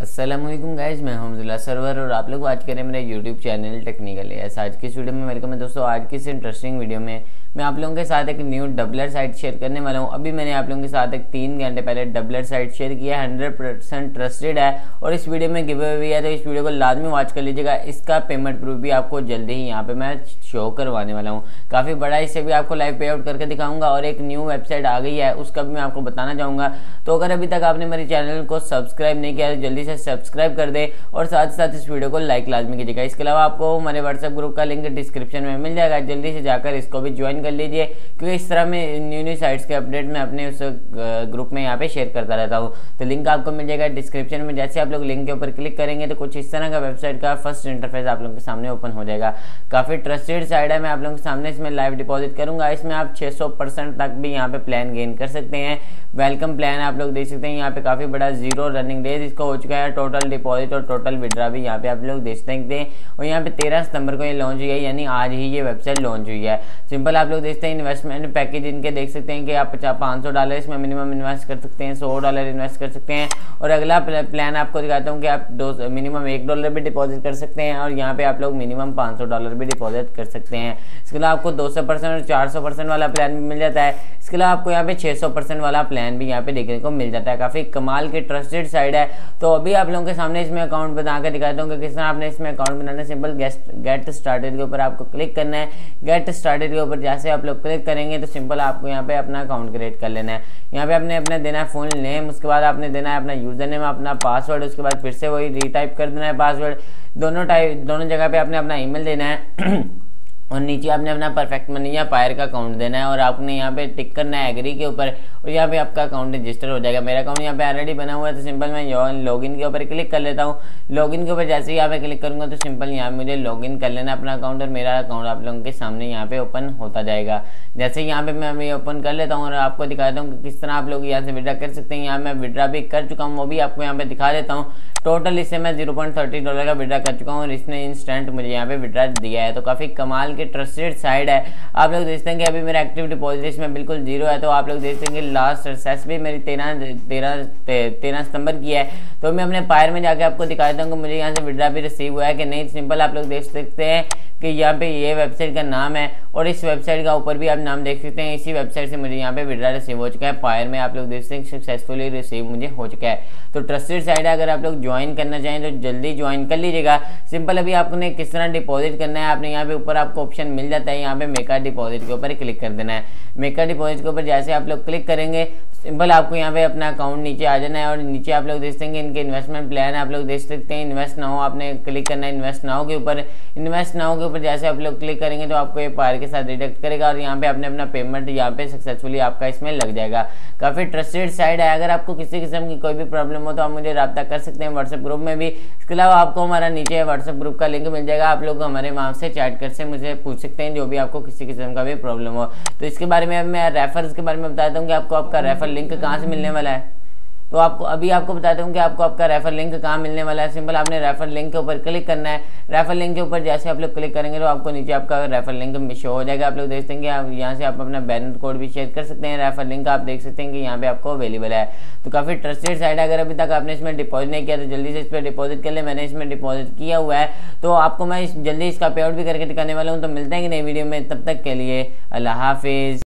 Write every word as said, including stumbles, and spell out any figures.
अस्सलामुअलैकुम गाइज, मैं हमजुल्ला सरवर और आप लोग आज करें मेरे यूट्यूब चैनल टेक्निकल एस। आज की इस वीडियो में वेलकम है दोस्तों। आज की इस इंटरेस्टिंग वीडियो में मैं आप लोगों के साथ एक न्यू डबलर साइट शेयर करने वाला हूं। अभी मैंने आप लोगों के साथ एक तीन घंटे पहले डबलर साइट शेयर किया है, हंड्रेड परसेंट ट्रस्टेड है और इस वीडियो में गिव अवे भी है, तो इस वीडियो को लाजमी वॉच कर लीजिएगा। इसका पेमेंट प्रूफ भी आपको जल्दी ही यहाँ पे मैं शो करवाने वाला हूँ। काफ़ी बड़ा, इसे भी आपको लाइव पे आउट करके दिखाऊंगा और एक न्यू वेबसाइट आ गई है उसका भी मैं आपको बताना चाहूँगा। तो अगर अभी तक आपने मेरे चैनल को सब्सक्राइब नहीं किया तो जल्दी से सब्सक्राइब कर दे और साथ साथ इस वीडियो को लाइक लाजमी कीजिएगा। इसके अलावा आपको हमारे व्हाट्सएप ग्रुप का लिंक डिस्क्रिप्शन में मिल जाएगा, जल्दी से जाकर इसको भी ज्वाइन कर लीजिए क्योंकि इस तरह में न्यू न्यू साइट्स के अपडेट मैं अपने उस ग्रुप में यहाँ पे शेयर करता रहता हूँ। तो लिंक आपको मिल जाएगा डिस्क्रिप्शन में। जैसे आप लोग लिंक के ऊपर क्लिक करेंगे तो कुछ इस तरह का वेबसाइट का फर्स्ट इंटरफेस आप लोगों के सामने ओपन हो जाएगा। काफ़ी ट्रस्टेड साइट है, मैं आप लोगों के सामने इसमें लाइव डिपॉजिट करूंगा। इसमें आप छह सौ परसेंट तक भी यहाँ पे प्लान गेन कर सकते हैं। वेलकम प्लान आप लोग देख सकते हैं, यहाँ पे काफ़ी बड़ा जीरो रनिंग डेज इसका हो चुका है। टोटल डिपॉजिट और टोटल विड्रा भी यहाँ पे आप लोग देख सकते हैं और यहाँ पे तेरह सितंबर को ये लॉन्च हुई है, यानी आज ही ये वेबसाइट लॉन्च हुई है। सिंपल आप लोग देखते हैं इन्वेस्टमेंट पैकेज इनके देख सकते हैं कि आप पचास पाँच सौ डॉलर इसमें मिनिमम इन्वेस्ट कर सकते हैं, सौ डॉलर इन्वेस्ट कर सकते हैं। और अगला प्लान आपको दिखाता हूँ कि आप दो मिनिमम एक डॉलर भी डिपॉजिट कर सकते हैं और यहाँ पे आप लोग मिनिमम पाँच सौ डॉलर भी डिपॉजिट कर सकते हैं। इसके अलावा आपको दो सौ परसेंट और चार सौ परसेंट वाला प्लान भी मिल जाता है। इसके अलावा आपको यहाँ पे छह सौ परसेंट वाला प्लान भी यहाँ पे देखने को मिल जाता है। काफी कमाल की ट्रस्टेड साइट है। तो अभी आप लोगों के सामने इसमें अकाउंट बना कर दिखाता हूँ कि किस तरह आपने इसमें अकाउंट बनाना है। सिंपल गेट स्टार्टेड के ऊपर आपको क्लिक करना है। गेट स्टार्टेड के ऊपर जैसे आप लोग क्लिक करेंगे तो सिंपल आपको यहाँ पे अपना अकाउंट क्रिएट कर लेना है। यहाँ पे आपने अपना देना है फुल नेम, उसके बाद आपने देना है अपना यूजर नेम, अपना पासवर्ड, उसके बाद फिर से वही रीटाइप कर देना है पासवर्ड। दोनों टाइप दोनों जगह पे आपने अपना ईमेल देना है और नीचे आपने अपना परफेक्ट मनी या पायर का अकाउंट देना है और आपने यहाँ पे टिक करना है एग्री के ऊपर और यहाँ पे आपका अकाउंट रजिस्टर हो जाएगा। मेरा अकाउंट यहाँ पे ऑलरेडी बना हुआ है तो सिंपल मैं लॉगिन के ऊपर क्लिक कर लेता हूँ। लॉगिन के ऊपर जैसे ही यहाँ पे क्लिक करूंगा तो सिंपल यहाँ पे मुझे लॉगिन कर लेना अपना अकाउंट और मेरा अकाउंट आप लोगों के सामने यहाँ पे ओपन होता जाएगा। जैसे यहाँ पे मैं अभी ओपन कर लेता हूँ और आपको दिखाता हूँ कि किस तरह आप लोग यहाँ से विड्रा कर सकते हैं। यहाँ मैं विड्रा भी कर चुका हूँ, वो भी आपको यहाँ पे दिखा देता हूँ। टोटल इससे मैं जीरो पॉइंट थर्टी डॉलर का विड्रा कर चुका हूँ और इसने इंस्टेंट मुझे यहाँ पे विड्रा दिया है। तो काफी कमाल के ट्रस्टेड साइट है। आप लोग देखते हैं कि अभी मेरा एक्टिव डिपॉजिट इसमें बिल्कुल जीरो है। तो आप लोग देखते हैं कि लास्ट सक्सेस भी मेरी तेरह तेरह तेरह सितंबर की है। तो मैं अपने पायर में जाके आपको दिखा देता हूँ कि मुझे यहाँ से विड्रा भी रिसीव हुआ है कि नहीं। सिंपल आप लोग देख सकते हैं कि यहाँ पे ये वेबसाइट का नाम है और इस वेबसाइट का ऊपर भी आप नाम देख सकते हैं। इसी वेबसाइट से मुझे यहाँ पे विड्रा रिसीव हो चुका है। पायर में आप लोग देख सकते हैं सक्सेसफुली रिसीव मुझे हो चुका है। तो ट्रस्टेड साइट है, अगर आप लोग ज्वाइन करना चाहें तो जल्दी ज्वाइन कर लीजिएगा। सिंपल अभी आपने किस तरह डिपॉजिट करना है, आपने यहाँ पे ऊपर आपको ऑप्शन मिल जाता है, यहाँ पे मेका डिपॉजिट के ऊपर क्लिक कर देना है। मेका डिपॉजिट के ऊपर जैसे आप लोग क्लिक करेंगे सिंपल आपको यहाँ पे अपना अकाउंट नीचे आ जाना है और नीचे आप लोग देख सकते हैं इनके इन्वेस्टमेंट प्लान आप लोग देख सकते हैं। इन्वेस्ट नाउ आपने क्लिक करना है, इन्वेस्ट नाउ के ऊपर। इन्वेस्ट नाउ के ऊपर जैसे आप लोग क्लिक करेंगे तो आपको ये पायर के साथ डिडक्ट करेगा और यहाँ पे आपने अपना पेमेंट यहाँ पे सक्सेसफुली आपका इसमें लग जाएगा। काफी ट्रस्टेड साइट है। अगर आपको किसी किस्म की कोई भी प्रॉब्लम हो तो आप मुझे रब्ता कर सकते हैं व्हाट्सएप ग्रुप में भी। इसके अलावा आपको हमारा नीचे व्हाट्सएप ग्रुप का लिंक मिल जाएगा, आप लोग हमारे वहाँ से चैट कर से मुझे पूछ सकते हैं जो भी आपको किसी किस्म का भी प्रॉब्लम हो। तो इसके बारे में मैं रेफर्स के बारे में बताता हूँ कि आपको आपका रेफर लिंक कहाँ से मिलने वाला है। तो आपको अभी आपको बताता हूँ कि आपको आपका रेफर लिंक कहाँ मिलने वाला है। सिंपल आपने रेफर लिंक के ऊपर क्लिक करना है। रेफर लिंक के ऊपर जैसे आप लोग क्लिक करेंगे तो आपको नीचे आपका रेफर लिंक शो हो जाएगा। आप लोग देख सकते हैं आप यहाँ से आप अपना बैनर कोड भी शेयर कर सकते हैं। रेफर लिंक आप देख सकते हैं कि यहाँ पे आपको अवेलेबल है। तो काफी ट्रस्टेड साइट है। अगर अभी तक आपने इसमें डिपॉजिट नहीं किया तो जल्दी से इस पर डिपॉजिट कर ले। मैंने इसमें डिपॉजिट किया हुआ है तो आपको मैं जल्दी इसका पे आउट भी करके दिखाने वाला हूँ। तो मिलते हैं कि नई वीडियो में, तब तक के लिए अल्लाह हाफिज।